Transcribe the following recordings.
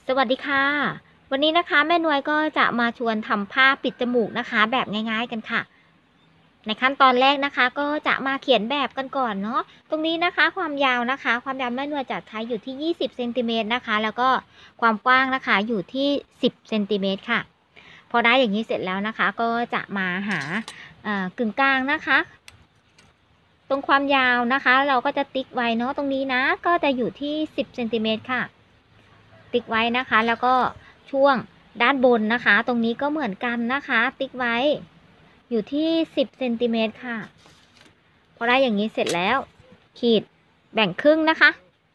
สวัสดีค่ะวันนี้นะคะแม่นวยก็จะมาชวนทำผ้าปิดจมูกนะคะแบบง่ายๆกันค่ะในขั้นตอนแรกนะคะก็จะมาเขียนแบบกันก่อนเนาะตรงนี้นะคะความยาวนะคะความยาวแม่นวยจะใช้อยู่ที่20เซนติเมตรนะคะแล้วก็ความกว้างนะคะอยู่ที่10เซนติเมตรค่ะพอได้อย่างนี้เสร็จแล้วนะคะก็จะมาหากึ่งกลางนะคะตรงความยาวนะคะเราก็จะติ๊กไว้เนาะตรงนี้นะก็จะอยู่ที่10เซนติเมตรค่ะติ๊กไว้นะคะแล้วก็ช่วงด้านบนนะคะตรงนี้ก็เหมือนกันนะคะติ๊กไว้อยู่ที่10เซนติเมตรค่ะพอได้อย่างนี้เสร็จแล้วขีดแบ่งครึ่งนะคะ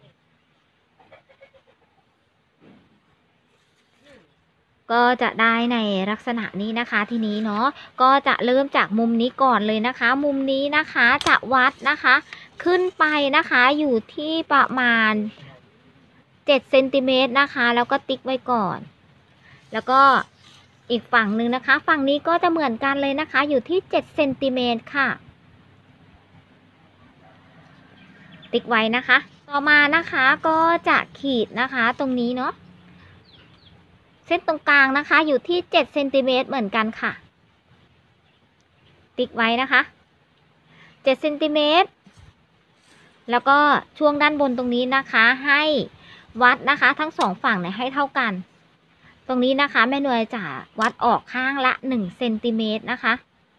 ก็จะได้ในลักษณะนี้นะคะทีนี้เนาะก็จะเริ่มจากมุมนี้ก่อนเลยนะคะมุมนี้นะคะจะวัดนะคะขึ้นไปนะคะอยู่ที่ประมาณ7เซนติเมตรนะคะแล้วก็ติ๊กไว้ก่อนแล้วก็อีกฝั่งหนึ่งนะคะฝั่งนี้ก็จะเหมือนกันเลยนะคะอยู่ที่7เซนติเมตรค่ะติ๊กไว้นะคะต่อมานะคะก็จะขีดนะคะตรงนี้เนาะเส้นตรงกลางนะคะอยู่ที่7เซนติเมตรเหมือนกันค่ะติ๊กไว้นะคะ7เซนติเมตรแล้วก็ช่วงด้านบนตรงนี้นะคะให้วัดนะคะทั้งสองฝั่งเนี่ยให้เท่ากันตรงนี้นะคะแม่นวยจะวัดออกข้างละ1เซนติเมตรนะคะ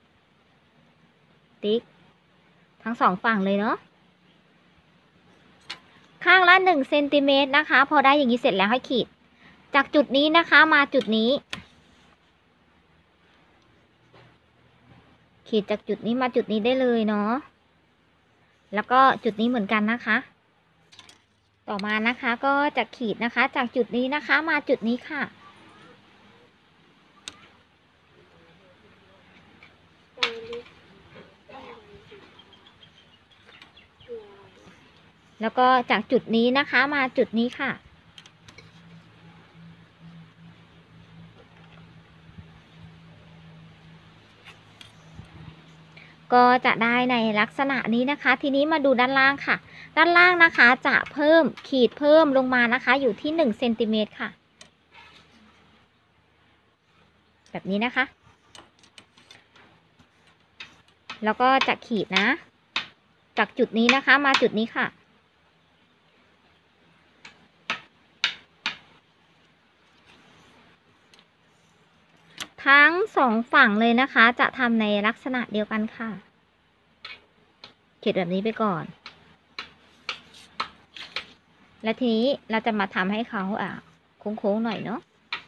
ติ๊กทั้งสองฝั่งเลยเนาะข้างละ1เซนติเมตรนะคะพอได้อย่างนี้เสร็จแล้วให้ขีดจากจุดนี้นะคะมาจุดนี้ขีดจากจุดนี้มาจุดนี้ได้เลยเนาะแล้วก็จุดนี้เหมือนกันนะคะต่อมานะคะก็จะขีดนะคะจากจุดนี้นะคะมาจุดนี้ค่ะแล้วก็จากจุดนี้นะคะมาจุดนี้ค่ะก็จะได้ในลักษณะนี้นะคะทีนี้มาดูด้านล่างค่ะด้านล่างนะคะจะเพิ่มขีดเพิ่มลงมานะคะอยู่ที่1เซนติเมตรค่ะแบบนี้นะคะแล้วก็จะขีดนะจากจุดนี้นะคะมาจุดนี้ค่ะทั้งสองฝั่งเลยนะคะจะทำในลักษณะเดียวกันค่ะขีดแบบนี้ไปก่อนและทีนี้เราจะมาทำให้เขาโค้งๆหน่อยเนาะ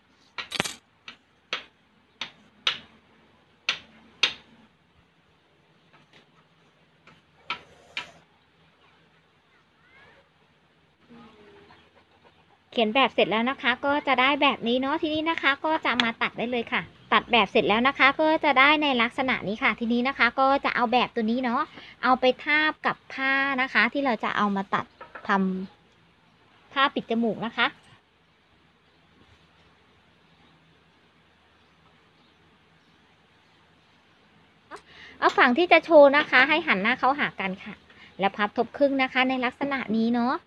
เขียนแบบเสร็จแล้วนะคะก็จะได้แบบนี้เนาะทีนี้นะคะก็จะมาตัดได้เลยค่ะตัดแบบเสร็จแล้วนะคะก็จะได้ในลักษณะนี้ค่ะทีนี้นะคะก็จะเอาแบบตัวนี้เนาะเอาไปทาบกับผ้านะคะที่เราจะเอามาตัดทำผ้าปิดจมูกนะคะเอาฝั่งที่จะโชว์นะคะให้หันหน้าเข้าหากันค่ะแล้วพับทบครึ่งนะคะในลักษณะนี้เนาะ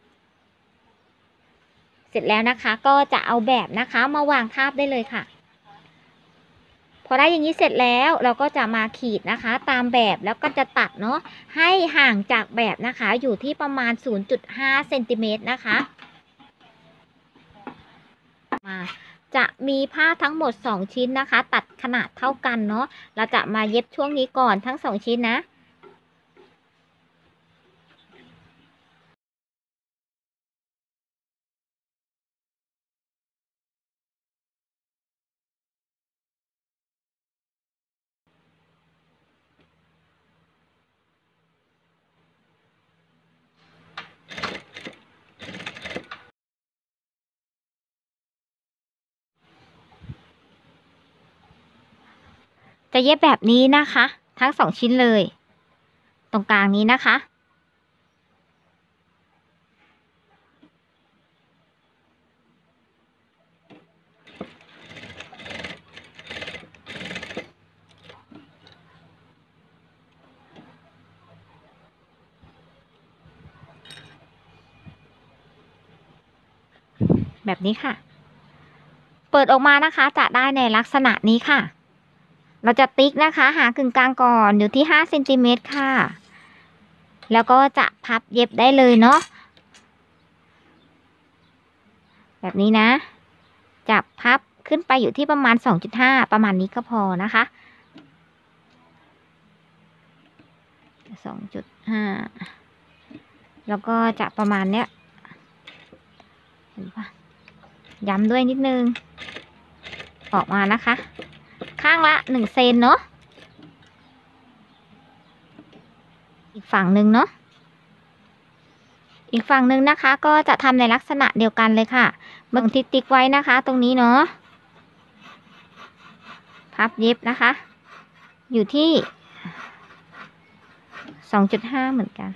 เสร็จแล้วนะคะก็จะเอาแบบนะคะมาวางทาบได้เลยค่ะพอได้อย่างนี้เสร็จแล้วเราก็จะมาขีดนะคะตามแบบแล้วก็จะตัดเนาะให้ห่างจากแบบนะคะอยู่ที่ประมาณ 0.5 เซนติเมตรนะคะมาจะมีผ้าทั้งหมด2ชิ้นนะคะตัดขนาดเท่ากันเนาะเราจะมาเย็บช่วงนี้ก่อนทั้ง2ชิ้นนะจะเย็บแบบนี้นะคะทั้ง2ชิ้นเลยตรงกลางนี้นะคะแบบนี้ค่ะปิดออกมานะคะจะได้ในลักษณะนี้ค่ะเราจะติ๊กนะคะหากึ่งกลางก่อนอยู่ที่5 เซนติเมตรค่ะแล้วก็จะพับเย็บได้เลยเนาะแบบนี้นะจับพับขึ้นไปอยู่ที่ประมาณ 2.5 ประมาณนี้ก็พอนะคะ 2.5 แล้วก็จะประมาณเนี้ยเห็นปะย้ำด้วยนิดนึงออกมานะคะข้างละ1 เซนเนาะอีกฝั่งหนึ่งเนาะอีกฝั่งหนึ่งนะคะก็จะทำในลักษณะเดียวกันเลยค่ะเบิ่งที่ติ๊กไว้นะคะตรงนี้เนาะพับเย็บนะคะอยู่ที่ 2.5 เหมือนกัน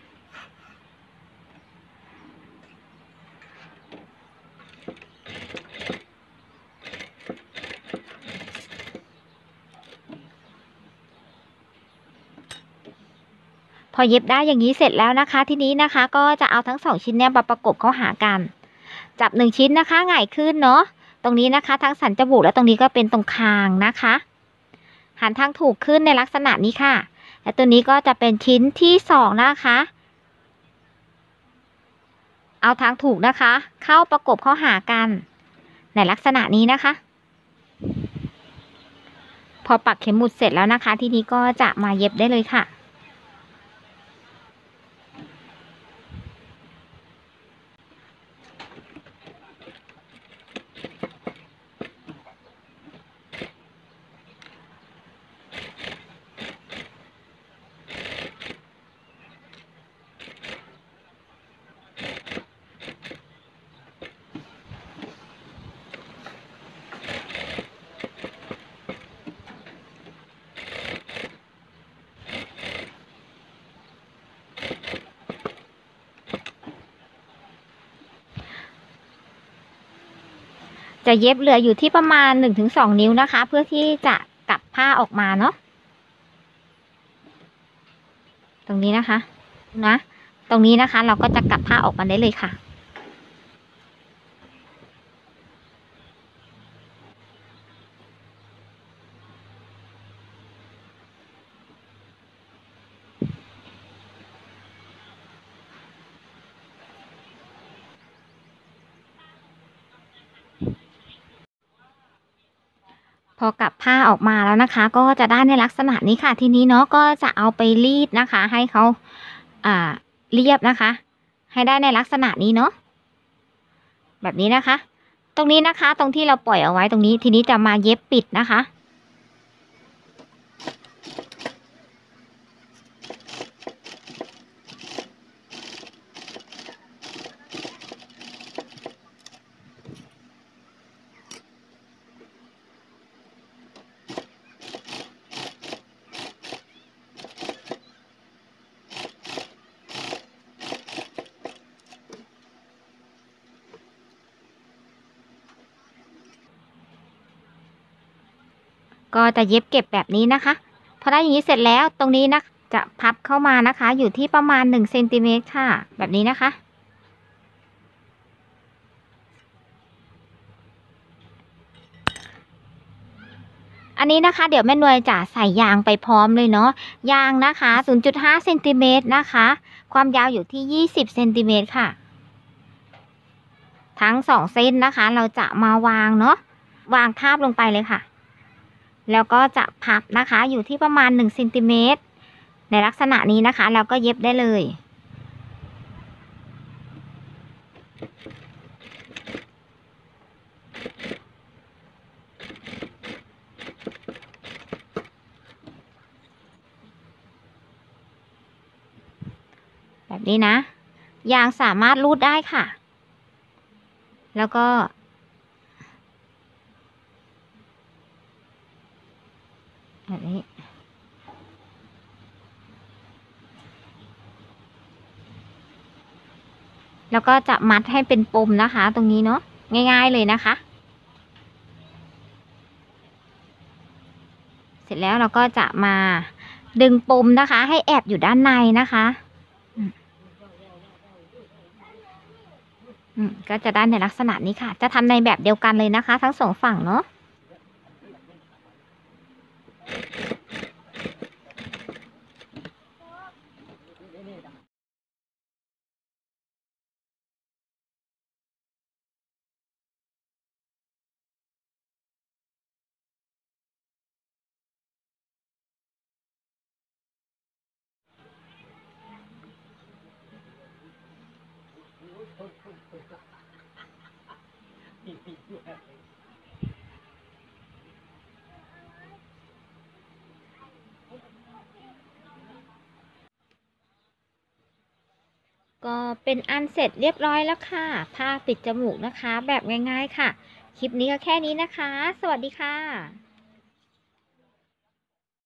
พอเย็บได้อย่างนี้เสร็จแล้วนะคะทีนี้นะคะก็จะเอาทั้ง2ชิ้นเนี่ยมาประกบเข้าหากันจับ1ชิ้นนะคะหงายขึ้นเนาะตรงนี้นะคะทั้งสันจมูกและตรงนี้ก็เป็นตรงคางนะคะหันทางถูกขึ้นในลักษณะนี้ค่ะและตัวนี้ก็จะเป็นชิ้นที่2นะคะเอาทางถูกนะคะเข้าประกบเข้าหากันในลักษณะนี้นะคะพอปักเข็มหมุดเสร็จแล้วนะคะทีนี้ก็จะมาเย็บได้เลยค่ะจะเย็บเหลืออยู่ที่ประมาณ 1-2 นิ้วนะคะเพื่อที่จะกลับผ้าออกมาเนาะตรงนี้นะคะตรงนี้นะคะเราก็จะกลับผ้าออกมาได้เลยค่ะพอกลับผ้าออกมาแล้วนะคะก็จะได้ในลักษณะนี้ค่ะทีนี้เนาะก็จะเอาไปรีดนะคะให้เขาเรียบนะคะให้ได้ในลักษณะนี้เนาะแบบนี้นะคะตรงนี้นะคะตรงที่เราปล่อยเอาไว้ตรงนี้ทีนี้จะมาเย็บปิดนะคะก็จะเย็บเก็บแบบนี้นะคะพอได้อย่างนี้เสร็จแล้วตรงนี้นะจะพับเข้ามานะคะอยู่ที่ประมาณ1 เซนติเมตรค่ะแบบนี้นะคะอันนี้นะคะเดี๋ยวแม่นวยจะใส่ยางไปพร้อมเลยเนาะยางนะคะ 0.5 เซนติเมตรนะคะความยาวอยู่ที่20 เซนติเมตรค่ะทั้ง2 เส้นนะคะเราจะมาวางเนาะวางทาบลงไปเลยค่ะแล้วก็จะพับนะคะอยู่ที่ประมาณ1 เซนติเมตรในลักษณะนี้นะคะเราก็เย็บได้เลยแบบนี้นะยางสามารถรูดได้ค่ะแล้วก็แบบนี้แล้วก็จะมัดให้เป็นปมนะคะตรงนี้เนาะง่ายๆเลยนะคะเสร็จแล้วเราก็จะมาดึงปมนะคะให้แอบอยู่ด้านในนะคะก็จะได้ในลักษณะนี้ค่ะ จะทำในแบบเดียวกันเลยนะคะ ทั้งสองฝั่งเนาะก็เป็นอันเสร็จเรียบร้อยแล้วค่ะผ้าปิดจมูกนะคะ แบบง่ายๆค่ะ คลิปนี้ก็แค่นี้นะคะ สวัสดีค่ะ